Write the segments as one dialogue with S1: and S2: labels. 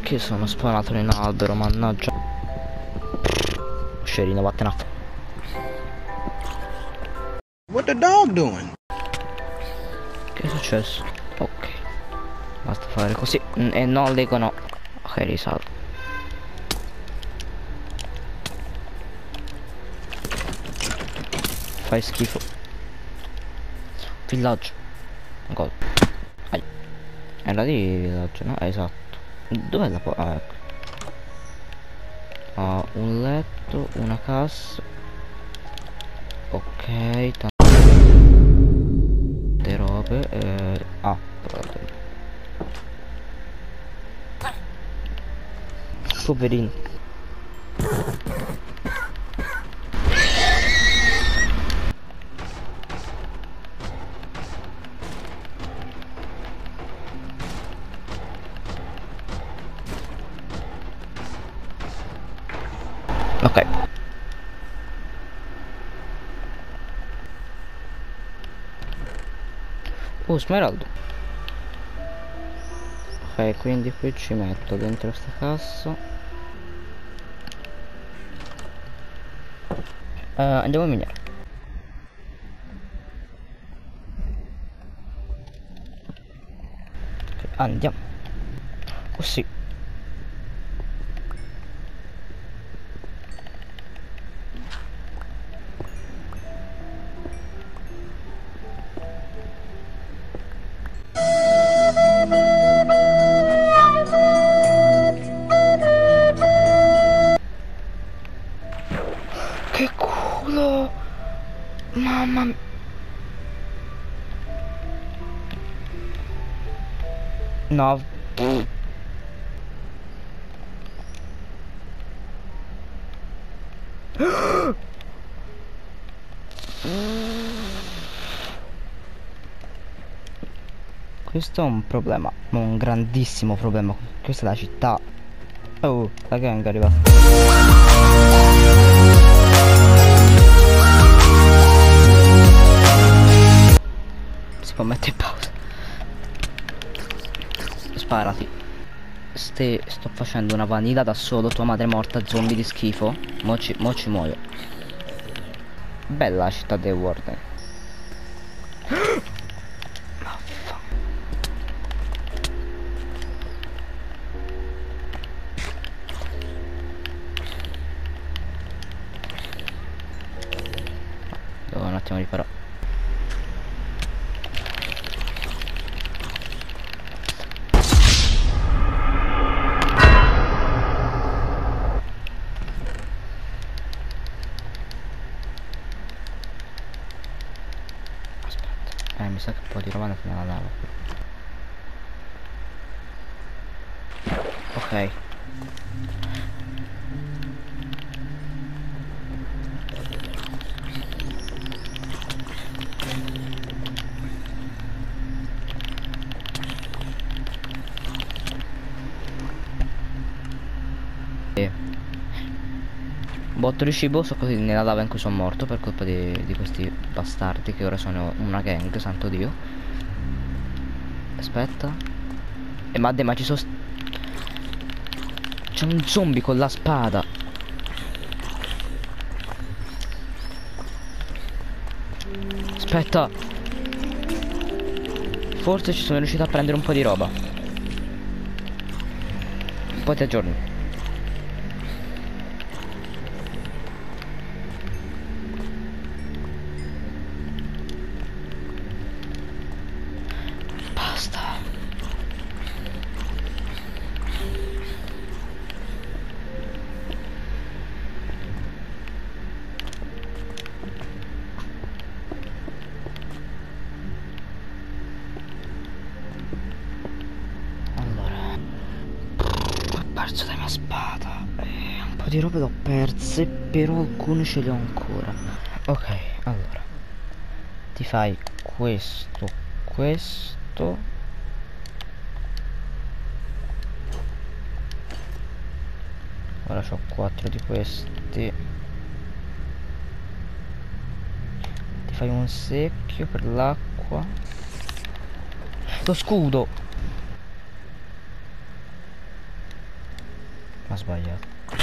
S1: Perché sono spawnato in un albero, mannaggia. Scerino, vattene a
S2: What the dog doing?
S1: Che è successo? Ok. Basta fare così. E no, Lego no. Ok, risalto. Fai schifo. Villaggio. God. Era di villaggio, no? Esatto. Dov'è la ah, ecco. Ah, un letto, una cassa. Ok, tante robe. Poverino. Ok. Smeraldo. Ok, quindi qui ci metto dentro sta cassa. Andiamo a minare. Okay, andiamo. Oh sì. Che culo. Mamma mia. No. Questo è un problema, un grandissimo problema. Questa è la città. Oh, la gang è arrivata. Si può mettere in pausa. Sparati. Sto facendo una vanilla da solo. Tua madre è morta, zombie di schifo. Mo ci muoio. Bella la città dei Warden. Devo un attimo riparare. Mi sa che un po' di roba è andata nella lava. Ok. Botto di cibo, so così nella lava in cui sono morto per colpa di questi bastardi che ora sono una gang, santo Dio. Aspetta. Ma ci sono... C'è un zombie con la spada. Aspetta. Forse ci sono riuscito a prendere un po' di roba. Poi ti aggiorno. Perso la mia spada e un po' di robe l'ho perse, però alcune ce le ho ancora. Ok, allora ti fai questo. Ora ho 4 di questi. Ti fai un secchio per l'acqua. Lo scudo. sbagliato.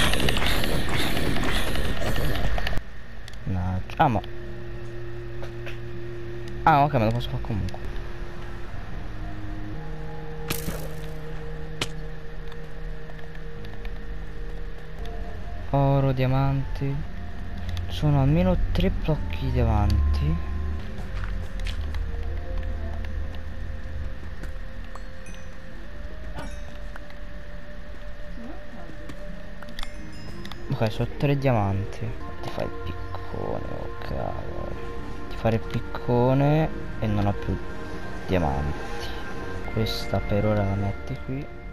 S1: No, ah ma... Ah ok, me lo posso fare comunque. Oro, diamanti. Sono almeno 3 blocchi di diamanti. Ok, sono 3 diamanti. Ti fai il piccone, oh cavolo. Ti fare il piccone e non ho più diamanti. Questa per ora la metti qui.